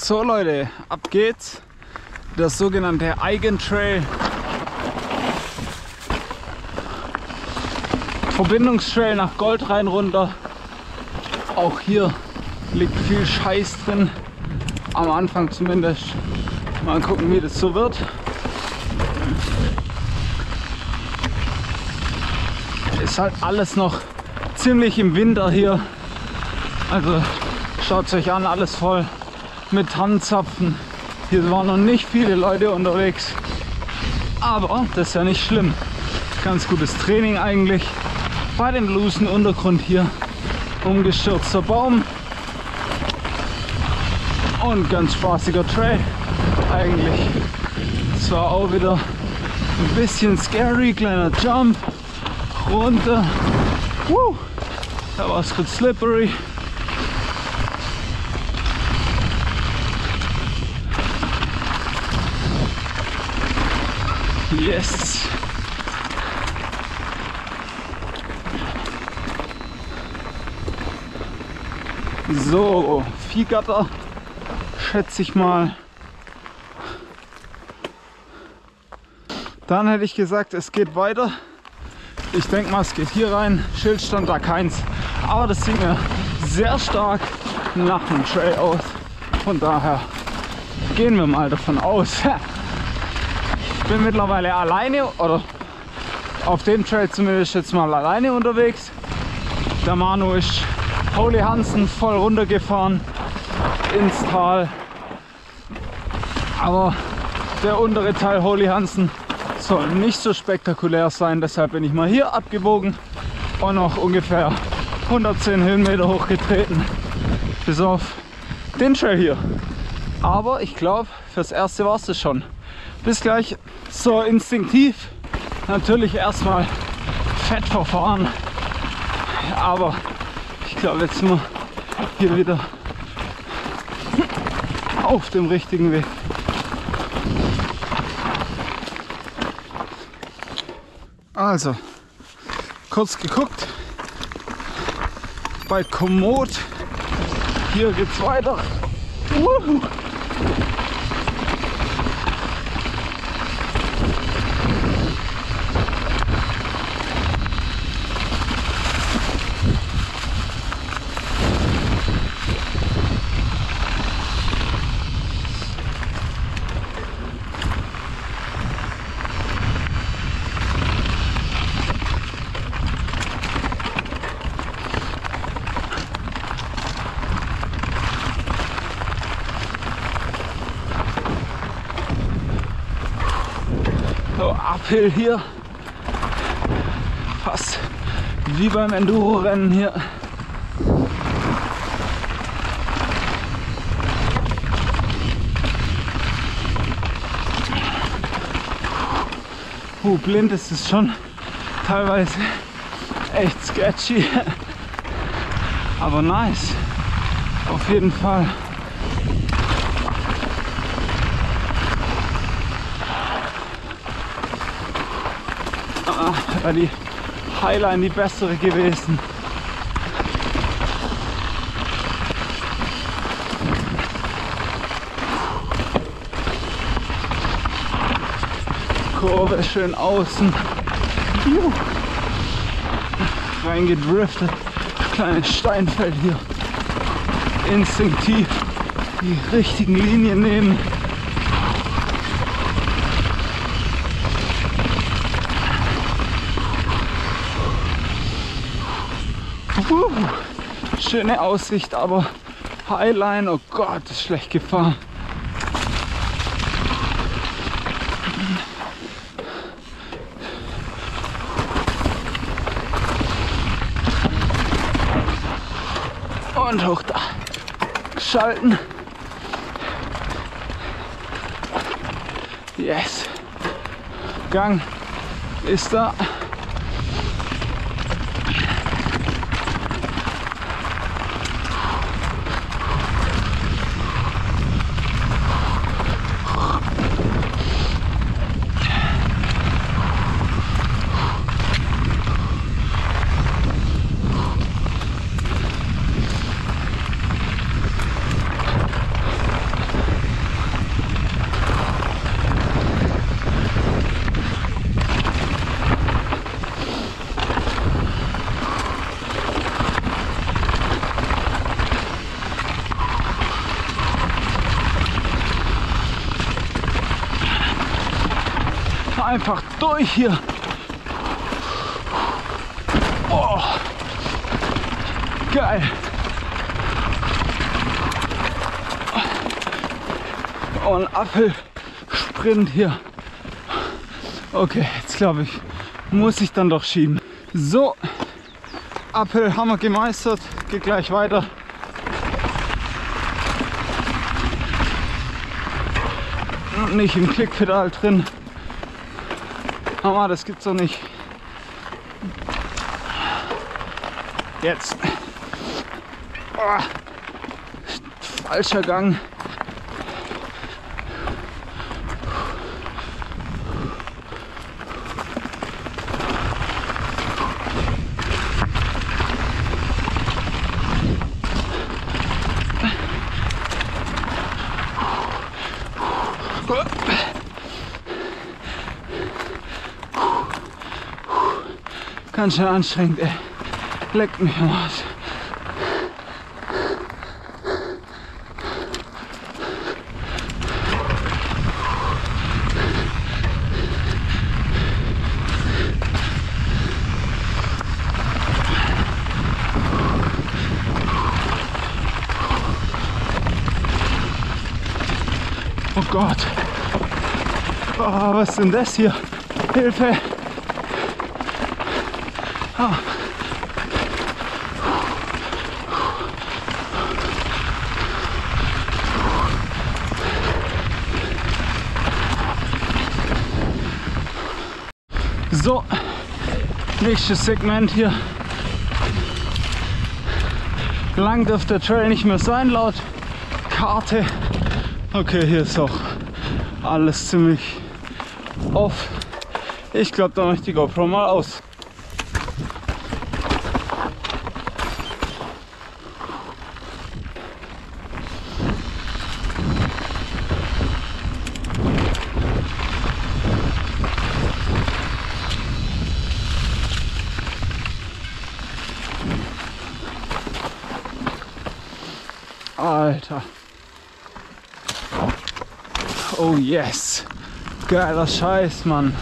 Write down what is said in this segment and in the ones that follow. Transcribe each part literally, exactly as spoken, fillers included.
So Leute, ab geht's. Der sogenannte Eigentrail. Verbindungstrail nach Goldrhein runter. Auch hier liegt viel Scheiß drin. Am Anfang zumindest. Mal gucken, wie das so wird. Ist halt alles noch ziemlich im Winter hier. Also schaut es euch an, alles voll mit Tannenzapfen. Hier waren noch nicht viele Leute unterwegs. Aber das ist ja nicht schlimm. Ganz gutes Training eigentlich. Bei dem losen Untergrund hier. Umgestürzter Baum. Und ganz spaßiger Trail eigentlich. Es war auch wieder ein bisschen scary, kleiner Jump. Runter. Woo. Da war es kurz slippery. Yes. So, Viehgatter, schätze ich mal. Dann hätte ich gesagt, es geht weiter. Ich denke mal, es geht hier rein. Schild stand da keins. Aber das sieht mir sehr stark nach einem Trail aus. Von daher gehen wir mal davon aus. Ich bin mittlerweile alleine, oder auf dem Trail zumindest jetzt mal alleine unterwegs. Der Manu ist Holy Hansen voll runtergefahren ins Tal. Aber der untere Teil Holy Hansen soll nicht so spektakulär sein, deshalb bin ich mal hier abgebogen und noch ungefähr hundertzehn Höhenmeter hochgetreten, bis auf den Trail hier. Aber ich glaube, fürs Erste war es das schon. Bis gleich. So, instinktiv natürlich erstmal fett verfahren, aber ich glaube, jetzt sind wir hier wieder auf dem richtigen Weg. Also, kurz geguckt, bei Komoot, hier geht's weiter. Uhu. Uphill hier, fast wie beim Enduro-Rennen hier. Uh, blind ist es schon teilweise echt sketchy, aber nice, auf jeden Fall. War die Highline die bessere gewesen. Kurve schön außen. Juhu. Reingedriftet. Kleines Steinfeld hier. Instinktiv die richtigen Linien nehmen. Uh, schöne Aussicht, aber Highline, oh Gott, ist schlecht gefahren. Und hoch da. Schalten. Yes. Gang ist da. einfach durch hier. Oh, geil. Oh, ein Apfelsprint hier. Okay, jetzt glaube ich, muss ich dann doch schieben. So, Apfel haben wir gemeistert, geht gleich weiter. Nicht im Klickpedal drin. Aber das gibt's doch nicht. Jetzt. Oh, falscher Gang. Ganz schön anstrengend, ey. Leckt mich am Arsch. Oh Gott. Oh, was ist denn das hier? Hilfe! Oh. So, nächstes Segment hier. Lang dürfte der Trail nicht mehr sein laut Karte. Okay, hier ist auch alles ziemlich off. Ich glaube, da mache ich die GoPro mal aus. Alter. Oh yes. Geiler Scheiß, Mann.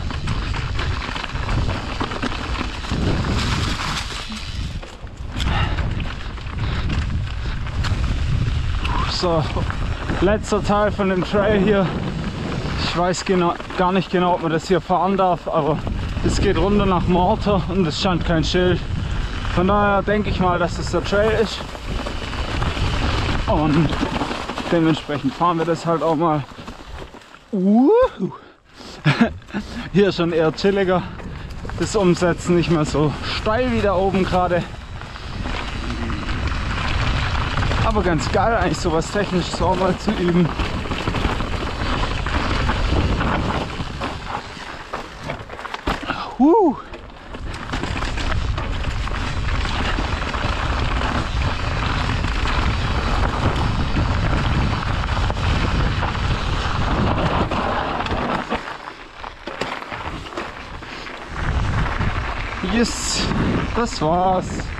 So, letzter Teil von dem Trail hier. Ich weiß genau, gar nicht genau, ob man das hier fahren darf, aber es geht runter nach Morter und es stand kein Schild. Von daher denke ich mal, dass es der Trail ist. Und dementsprechend fahren wir das halt auch mal. Uh. Hier schon eher chilliger. Das Umsetzen nicht mehr so steil wie da oben gerade. Aber ganz geil, eigentlich sowas Technisches auch mal zu üben. Uh. Yes, das war's.